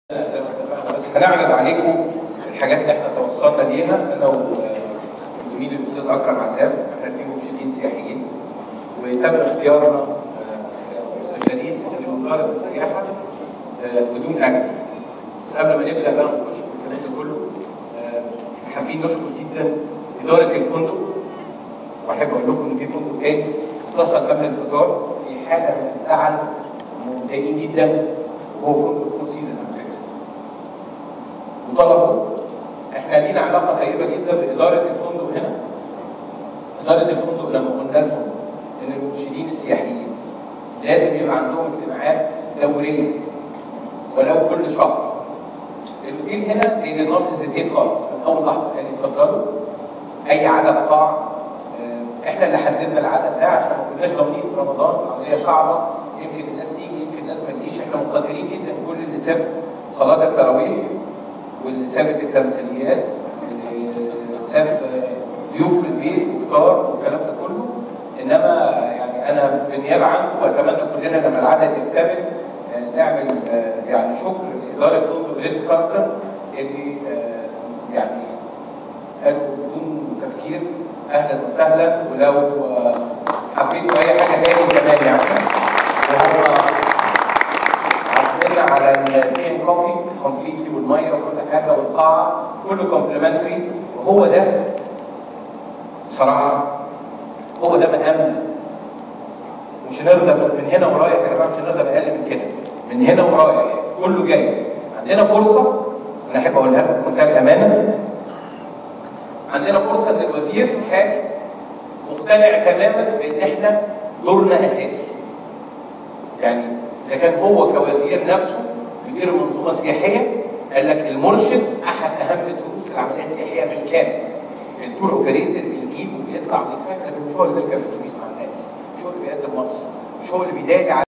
زي ما اتفقنا بس هنعرض عليكم الحاجات اللي احنا توصلنا ليها انا وزميلي الاستاذ اكرم عتاب. احنا اثنين مرشدين سياحيين وتم اختيارنا مسجلين لوزاره السياحه بدون اجر. بس قبل ما نبدا بقى نخش في الكلام ده كله حابين نشكر جدا اداره الفندق، واحب اقول لكم ان في فندق تاني اتصل قبل الفطار في حاله من الزعل متضايقين جدا، وهو فندق فور سيزون على فكره. وطلبوا احنا لينا علاقه طيبه جدا باداره الفندق هنا. اداره الفندق لما قلنا لهم ان المرشدين السياحيين لازم يبقى عندهم اجتماعات دوريه ولو كل شهر. الاوتيل هنا دي نوت هيزيتيت خالص من اول لحظه، يعني اتفضلوا اي عدد قاع. احنا اللي حددنا العدد ده عشان ما كناش ضامنين في رمضان، عمليه صعبه، يمكن الناس تيجي يمكن الناس ما تجيش. احنا مقدرين جدا كل اللي ساب صلاه التراويح واللي سابت التمثيليات واللي ساب ضيوف في البيت وفطار والكلام ده كله. انما يعني انا بالنيابه عنكم واتمنى كلنا لما العدد يكتمل نعمل يعني شكر لاداره فندق ريتز كارلتون اللي يعني قالوا بدون تفكير اهلا وسهلا، ولو حبيتوا اي حاجه تاني كمان يعني وهم عاملين على التين كوفي كومبليتلي والميه وكل حاجه والقاعه كله كومبلمنتري. وهو ده بصراحه هو ده مقامنا. مش هنرضى من هنا ورايح يا جماعه، مش هنرضى باقل من كده. من هنا ورايح كله جاي. عندنا فرصه انا احب اقولها لكم بمنتهى الامانه، عندنا فرصه ان الوزير حاجه مقتنع تماما بان احنا دورنا اساسي. يعني اذا كان هو كوزير نفسه بيدير منظومه سياحيه قال لك المرشد احد اهم دروس العمليه السياحيه بالكامل. التور اوبريتور اللي بيجيب وبيطلع ويتفهم، لكن مش هو اللي بيركب الاتوبيس مع الناس، مش هو اللي بيقدم مصر، مش هو اللي بيداري